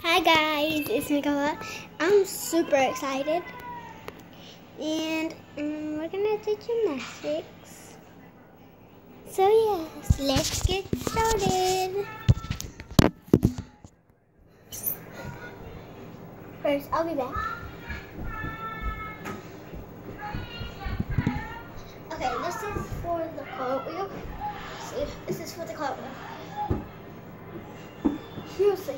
Hi guys, it's Nicola. I'm super excited, and we're gonna do gymnastics. So yes, let's get started. First, I'll be back. Okay, this is for the cartwheel. See, this is for the cartwheel. You'll see.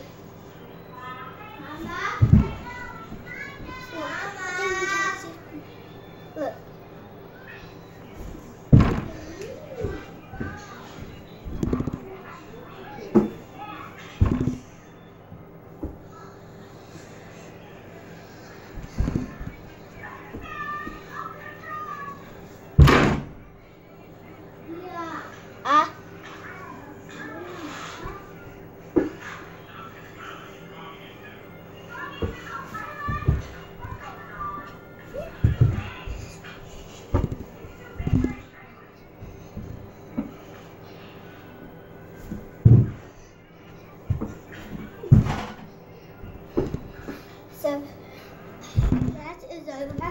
Look. So that is over.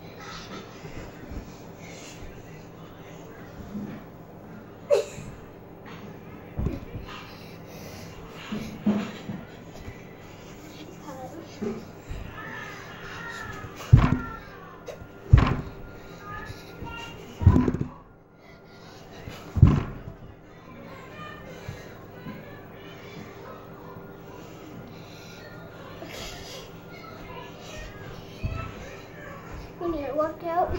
We need to work out.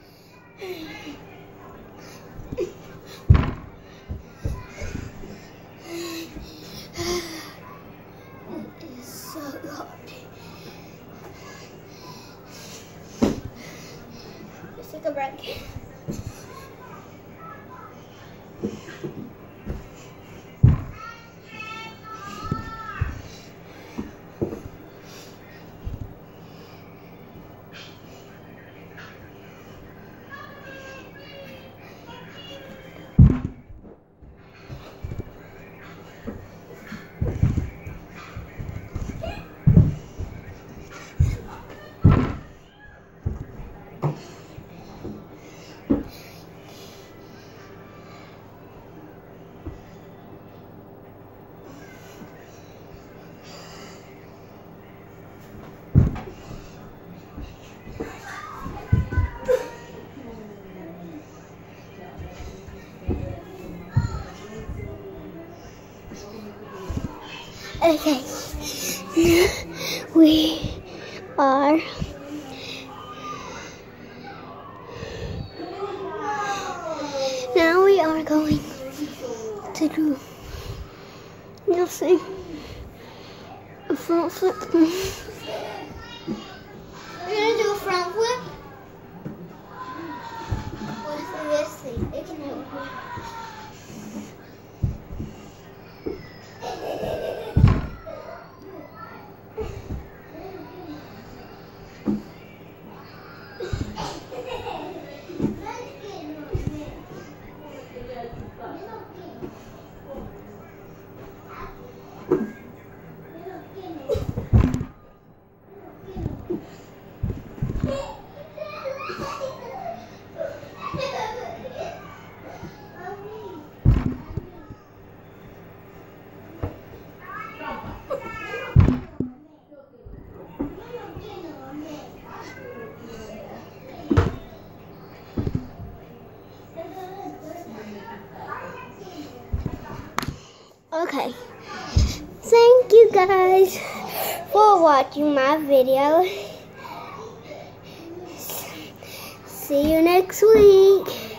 It is so hard. Let's take a break. Okay, we are going to do, you'll see, a front flip. We're gonna do a front flip. What's this thing? It can help. Okay, thank you guys for watching my video. See you next week.